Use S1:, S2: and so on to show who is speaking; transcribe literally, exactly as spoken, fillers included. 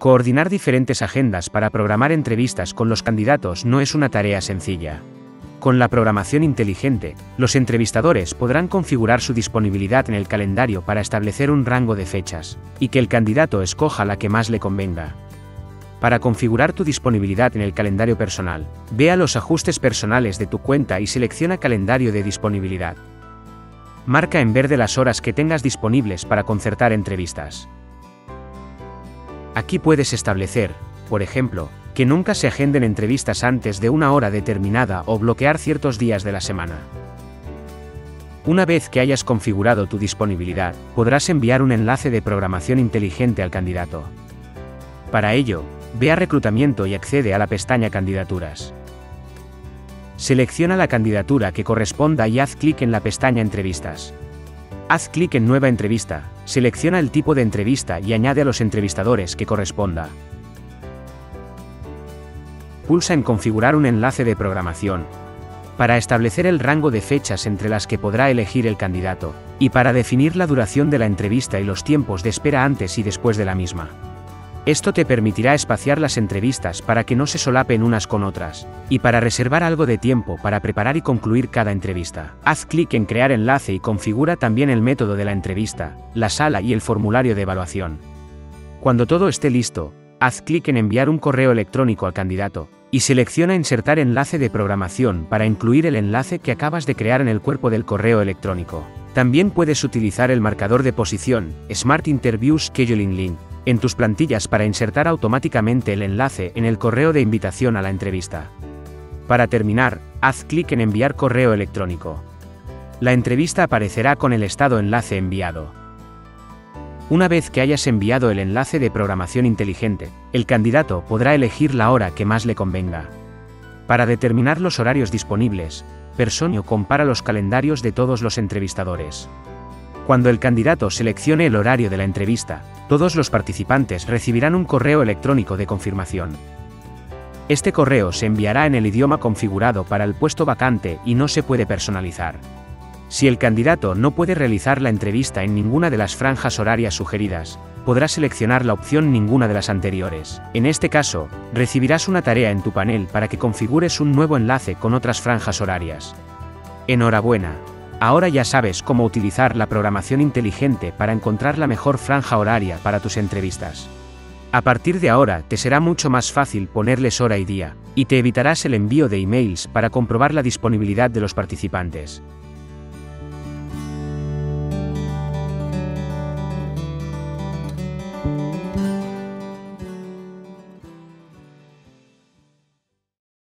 S1: Coordinar diferentes agendas para programar entrevistas con los candidatos no es una tarea sencilla. Con la programación inteligente, los entrevistadores podrán configurar su disponibilidad en el calendario para establecer un rango de fechas, y que el candidato escoja la que más le convenga. Para configurar tu disponibilidad en el calendario personal, ve a los ajustes personales de tu cuenta y selecciona Calendario de disponibilidad. Marca en verde las horas que tengas disponibles para concertar entrevistas. Aquí puedes establecer, por ejemplo, que nunca se agenden entrevistas antes de una hora determinada o bloquear ciertos días de la semana. Una vez que hayas configurado tu disponibilidad, podrás enviar un enlace de programación inteligente al candidato. Para ello, ve a Reclutamiento y accede a la pestaña Candidaturas. Selecciona la candidatura que corresponda y haz clic en la pestaña Entrevistas. Haz clic en Nueva entrevista, selecciona el tipo de entrevista y añade a los entrevistadores que corresponda. Pulsa en Configurar un enlace de programación, para establecer el rango de fechas entre las que podrá elegir el candidato, y para definir la duración de la entrevista y los tiempos de espera antes y después de la misma. Esto te permitirá espaciar las entrevistas para que no se solapen unas con otras, y para reservar algo de tiempo para preparar y concluir cada entrevista. Haz clic en Crear enlace y configura también el método de la entrevista, la sala y el formulario de evaluación. Cuando todo esté listo, haz clic en Enviar un correo electrónico al candidato, y selecciona Insertar enlace de programación para incluir el enlace que acabas de crear en el cuerpo del correo electrónico. También puedes utilizar el marcador de posición, Smart Interview Scheduling Link, en tus plantillas para insertar automáticamente el enlace en el correo de invitación a la entrevista. Para terminar, haz clic en Enviar correo electrónico. La entrevista aparecerá con el estado enlace enviado. Una vez que hayas enviado el enlace de programación inteligente, el candidato podrá elegir la hora que más le convenga. Para determinar los horarios disponibles, Personio compara los calendarios de todos los entrevistadores. Cuando el candidato seleccione el horario de la entrevista, todos los participantes recibirán un correo electrónico de confirmación. Este correo se enviará en el idioma configurado para el puesto vacante y no se puede personalizar. Si el candidato no puede realizar la entrevista en ninguna de las franjas horarias sugeridas, podrá seleccionar la opción ninguna de las anteriores. En este caso, recibirás una tarea en tu panel para que configures un nuevo enlace con otras franjas horarias. Enhorabuena. Ahora ya sabes cómo utilizar la programación inteligente para encontrar la mejor franja horaria para tus entrevistas. A partir de ahora te será mucho más fácil ponerles hora y día, y te evitarás el envío de emails para comprobar la disponibilidad de los participantes.